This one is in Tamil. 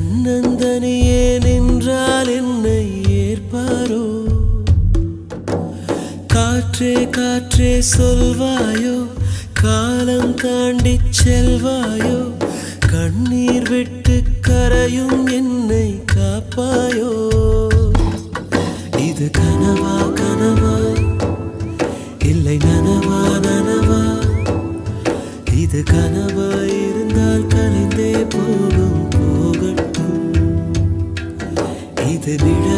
தன்னந்தனியே நின்றால் என்னை ஏற்பாரோ காற்றே காற்றே சொல்வாயோ காலம் தாண்டி செல்வாயோ கண்ணீர் விட்டு கரையும் என்னை காப்பாயோ இது கனவா கனவா இல்லை நனவா நனவா இது கனவா இருந்தால் கலைந்தே போகும் போகட்டும் இது நிழல்